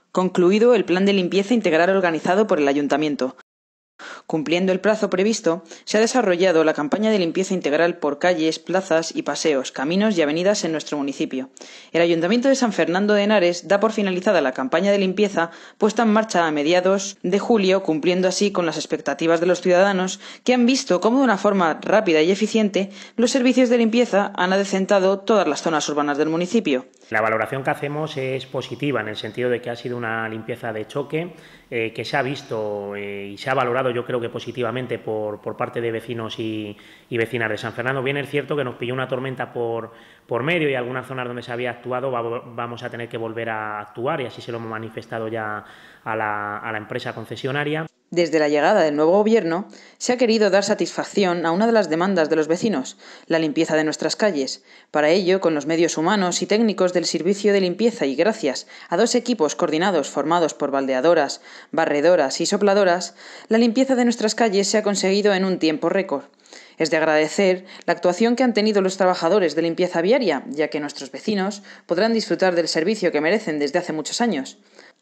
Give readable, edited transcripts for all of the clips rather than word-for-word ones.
Concluido el plan de limpieza integral organizado por el Ayuntamiento. Cumpliendo el plazo previsto, se ha desarrollado la campaña de limpieza integral por calles, plazas y paseos, caminos y avenidas en nuestro municipio. El Ayuntamiento de San Fernando de Henares da por finalizada la campaña de limpieza puesta en marcha a mediados de julio, cumpliendo así con las expectativas de los ciudadanos que han visto cómo de una forma rápida y eficiente los servicios de limpieza han adecentado todas las zonas urbanas del municipio. La valoración que hacemos es positiva en el sentido de que ha sido una limpieza de choque que se ha visto y se ha valorado, yo creo que positivamente por parte de vecinos y vecinas de San Fernando. Bien es cierto que nos pilló una tormenta por medio y algunas zonas donde se había actuado vamos a tener que volver a actuar y así se lo hemos manifestado ya a la empresa concesionaria. Desde la llegada del nuevo gobierno, se ha querido dar satisfacción a una de las demandas de los vecinos, la limpieza de nuestras calles. Para ello, con los medios humanos y técnicos del servicio de limpieza y gracias a 2 equipos coordinados formados por baldeadoras, barredoras y sopladoras, la limpieza de nuestras calles se ha conseguido en un tiempo récord. Es de agradecer la actuación que han tenido los trabajadores de limpieza viaria, ya que nuestros vecinos podrán disfrutar del servicio que merecen desde hace muchos años.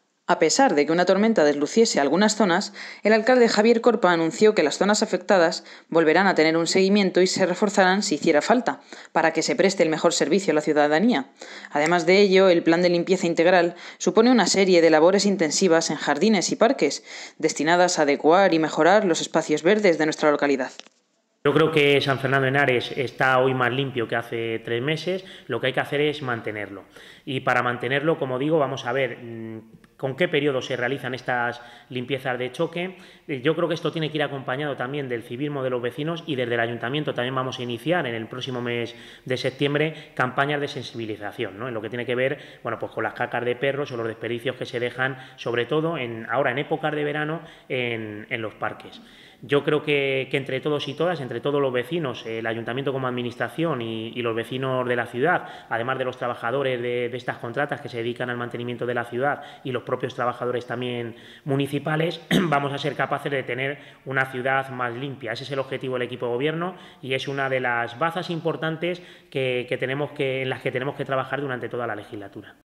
A pesar de que una tormenta desluciese algunas zonas, el alcalde Javier Corpa anunció que las zonas afectadas volverán a tener un seguimiento y se reforzarán si hiciera falta, para que se preste el mejor servicio a la ciudadanía. Además de ello, el plan de limpieza integral supone una serie de labores intensivas en jardines y parques, destinadas a adecuar y mejorar los espacios verdes de nuestra localidad. Yo creo que San Fernando de Henares está hoy más limpio que hace 3 meses, lo que hay que hacer es mantenerlo. Y para mantenerlo, como digo, vamos a ver con qué periodo se realizan estas limpiezas de choque. Yo creo que esto tiene que ir acompañado también del civismo de los vecinos y desde el Ayuntamiento también vamos a iniciar en el próximo mes de septiembre campañas de sensibilización, ¿no? En lo que tiene que ver pues con las cacas de perros o los desperdicios que se dejan, sobre todo ahora en épocas de verano, en los parques. Yo creo que entre todos y todas, entre todos los vecinos, el Ayuntamiento como Administración y los vecinos de la ciudad, además de los trabajadores de estas contratas que se dedican al mantenimiento de la ciudad y los propios trabajadores también municipales, vamos a ser capaces de tener una ciudad más limpia. Ese es el objetivo del equipo de gobierno y es una de las bazas importantes en las que tenemos que trabajar durante toda la legislatura.